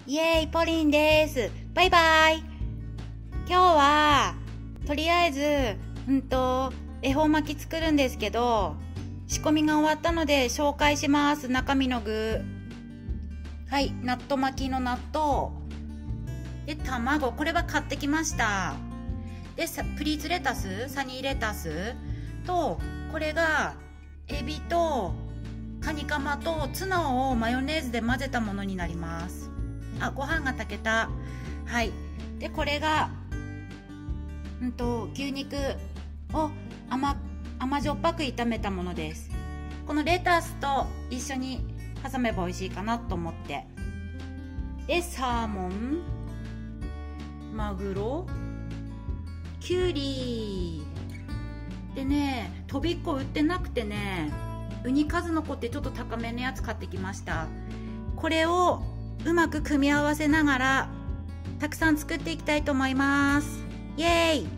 イエーイ、ポリンです。バイバイ。今日は、とりあえず、恵方巻き作るんですけど、仕込みが終わったので紹介します。中身の具。はい、納豆巻きの納豆。で、卵。これは買ってきました。で、プリーツレタス、サニーレタスと、これが、エビと、カニカマとツナをマヨネーズで混ぜたものになります。あ、ご飯が炊けた。はい。で、これが、牛肉を甘じょっぱく炒めたものです。このレタスと一緒に挟めば美味しいかなと思って。で、サーモン、マグロ、キュウリ。でね、とびっこ売ってなくてね、ウニ数の子ってちょっと高めのやつ買ってきました。これをうまく組み合わせながらたくさん作っていきたいと思います。イエーイ。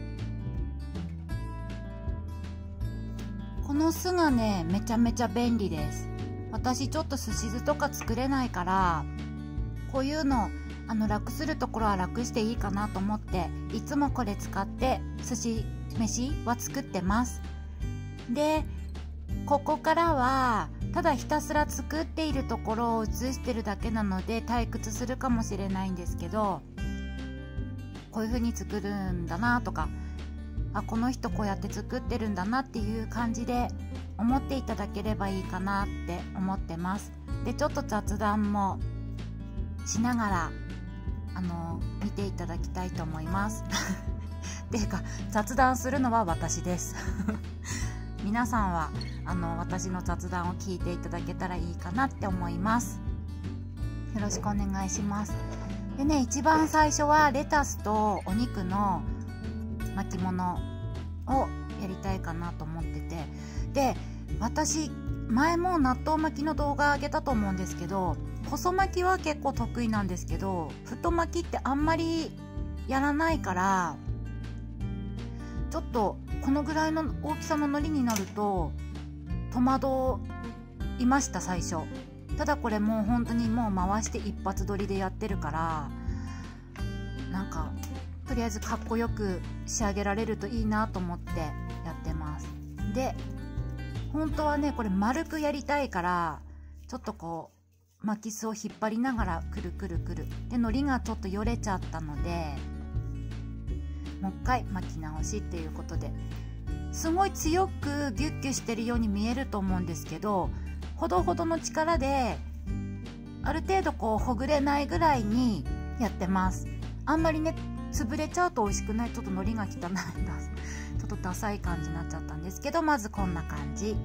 この酢がね、めちゃめちゃ便利です。私ちょっとすし酢とか作れないから、こういうの楽するところは楽していいかなと思って、いつもこれ使って寿司飯は作ってます。で、ここからはただひたすら作っているところを映してるだけなので退屈するかもしれないんですけど、こういう風に作るんだなとか、この人こうやって作ってるんだなっていう感じで思っていただければいいかなって思ってます。で、ちょっと雑談もしながら見ていただきたいと思いますっていうか、雑談するのは私です皆さんは私の雑談を聞いていただけたらいいかなって思います。よろしくお願いします。でね、一番最初はレタスとお肉の巻物をやりたいかなと思ってて、で、私前も納豆巻きの動画あげたと思うんですけど、細巻きは結構得意なんですけど、太巻きってあんまりやらないから、ちょっとこのぐらいの大きさの海苔になると戸惑いました、最初。ただこれもう本当にもう回して一発撮りでやってるから、なんかとりあえずかっこよく仕上げられるといいなと思ってやってます。で、本当はね、これ丸くやりたいから、ちょっとこう巻きすを引っ張りながらくるくるくるで、海苔がちょっとよれちゃったので、もう一回巻き直しっていうことで、すごい強くギュッギュしてるように見えると思うんですけど、ほどほどの力である程度こうほぐれないぐらいにやってます。あんまりね、潰れちゃうと美味しくない。ちょっと海苔が汚いんだちょっとダサい感じになっちゃったんですけど、まずこんな感じ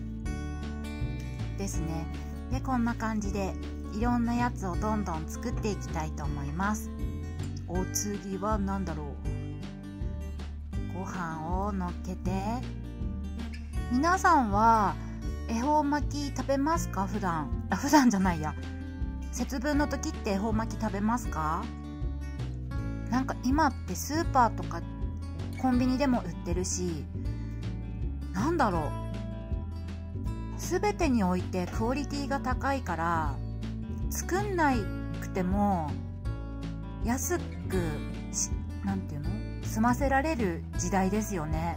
ですね。で、こんな感じでいろんなやつをどんどん作っていきたいと思います。お次は何だろう。ご飯をのっけて。皆さんは恵方巻き食べますか？普段じゃないや、節分の時って恵方巻き食べますか？なんか今ってスーパーとかコンビニでも売ってるし、なんだろう、全てにおいてクオリティが高いから、作んなくても安くなんていうの、済ませられる時代ですよね。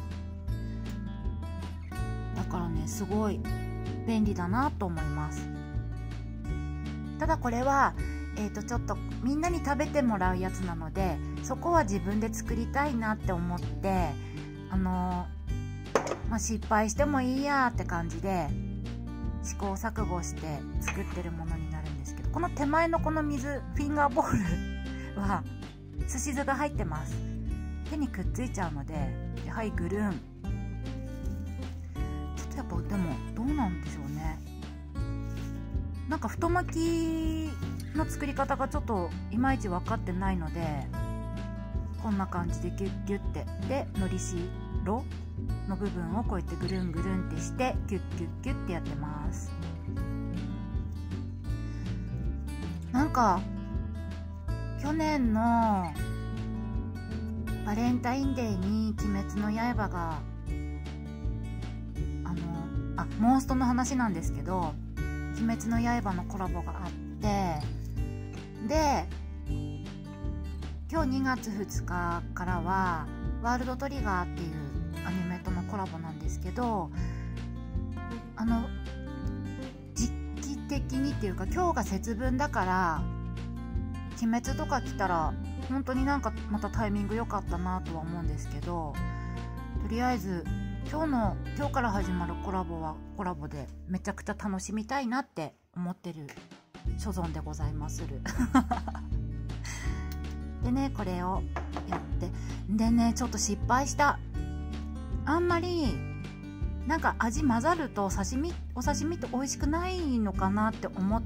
だからね、すごい便利だなと思います。ただこれはちょっとみんなに食べてもらうやつなので、そこは自分で作りたいなって思って、失敗してもいいやって感じで試行錯誤して作ってるものになるんですけど、この手前のこの水フィンガーボールはすし酢が入ってます。手にくっついちゃうので、はい、ぐるん。ちょっとやっぱでもどうなんでしょうね。なんか太巻きの作り方がちょっといまいち分かってないので、こんな感じでギュッギュッて、でのりしろの部分をこうやってぐるんぐるんってしてギュッギュッギュッってやってます。なんか去年のバレンタインデーに鬼滅の刃がモンストの話なんですけど、鬼滅の刃のコラボがあって、 で今日2月2日からはワールドトリガーっていうアニメとのコラボなんですけど、時期的にっていうか今日が節分だから鬼滅とか来たら本当になんかまたタイミング良かったなとは思うんですけど、とりあえず今日から始まるコラボはコラボでめちゃくちゃ楽しみたいなって思ってる所存でございまするでね、これをやってでね、ちょっと失敗した。あんまりなんか味混ざるとお刺身って美味しくないのかなって思って、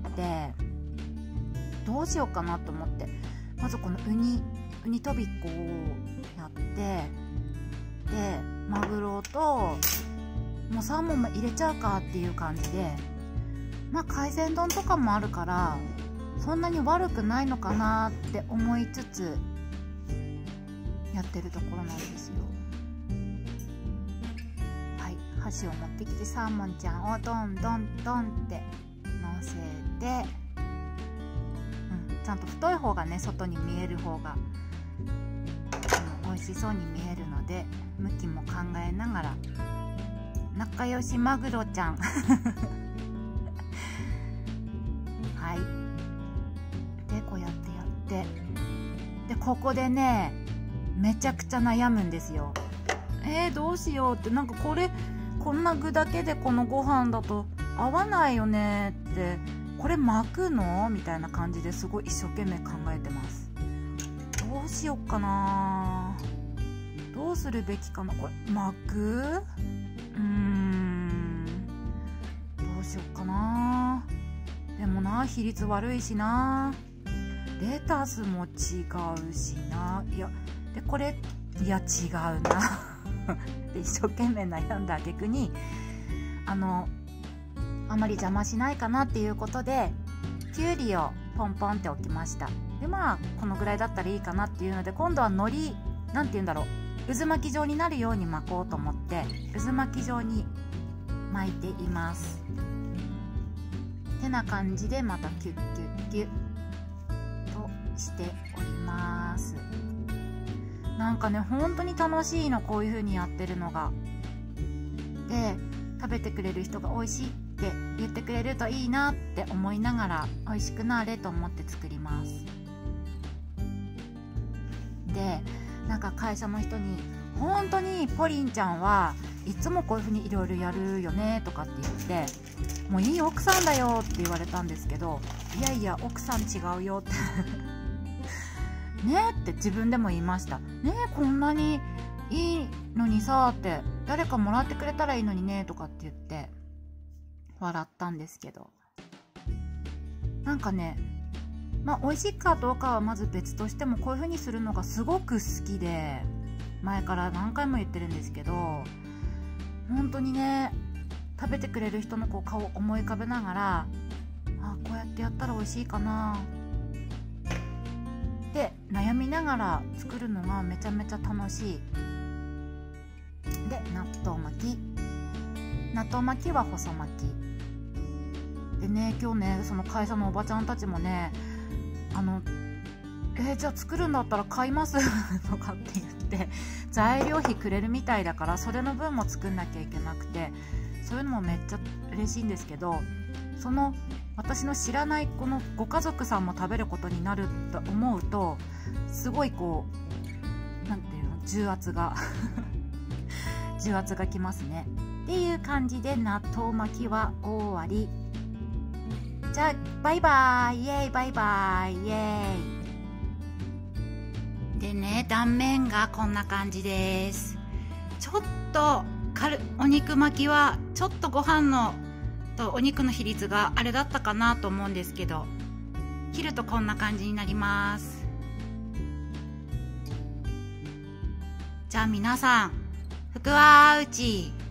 どうしようかなと思って、まずこのウニとびっこをやって、でマグロともうサーモンも入れちゃうかっていう感じで、まあ海鮮丼とかもあるからそんなに悪くないのかなって思いつつやってるところなんですよ。はい、箸を持ってきてサーモンちゃんをドンドンドンってのせて、ちゃんと太い方がね外に見える方が美味しそうに見えるので向きも考えながら、仲良しマグロちゃんはいでこうやってでここでねめちゃくちゃ悩むんですよ。どうしようって、なんかこんな具だけでこのご飯だと合わないよねって、これ巻くのみたいな感じですごい一生懸命考えてます。どうしよっかな、どうするべきかな。これ巻く？どうしよっかな。でもな、比率悪いしな、レタスも違うしな、いやでこれいや違うなで一生懸命悩んだ挙句にあまり邪魔しないかなっていうことできゅうりをポンポンって置きました。でまあこのぐらいだったらいいかなっていうので、今度は海苔なんて言うんだろう、渦巻き状になるように巻こうと思って渦巻き状に巻いています。てな感じでまたキュッキュッキュッとしております。なんかね本当に楽しいの、こういう風にやってるのが。で食べてくれる人が美味しいって言ってくれるといいなって思いながら、美味しくなれと思って作ります。でなんか会社の人に「本当にポリンちゃんはいつもこういう風にいろいろやるよね」とかって言って「もういい奥さんだよ」って言われたんですけど、いやいや奥さん違うよってねって自分でも言いました。ねこんなにいいのにさって、誰かもらってくれたらいいのにねとかって言って笑ったんですけど、なんかね、まあ美味しいかどうかはまず別としても、こういう風にするのがすごく好きで、前から何回も言ってるんですけど、本当にね食べてくれる人のこう顔を思い浮かべながら、こうやってやったら美味しいかなって悩みながら作るのがめちゃめちゃ楽しい。で納豆巻きは細巻きでね、今日ねその会社のおばちゃんたちもねじゃあ作るんだったら買いますとかって言って材料費くれるみたいだから、それの分も作んなきゃいけなくて、そういうのもめっちゃ嬉しいんですけど、その私の知らないこのご家族さんも食べることになると思うと、すごいこうなんていうの、重圧が重圧がきますねっていう感じで、納豆巻きは終わり。じゃあバイバイ、イエーイ、バイバイ、イエーイ。でね、断面がこんな感じです。ちょっとお肉巻きはちょっとご飯のとお肉の比率があれだったかなと思うんですけど、切るとこんな感じになります。じゃあ皆さん、福は内。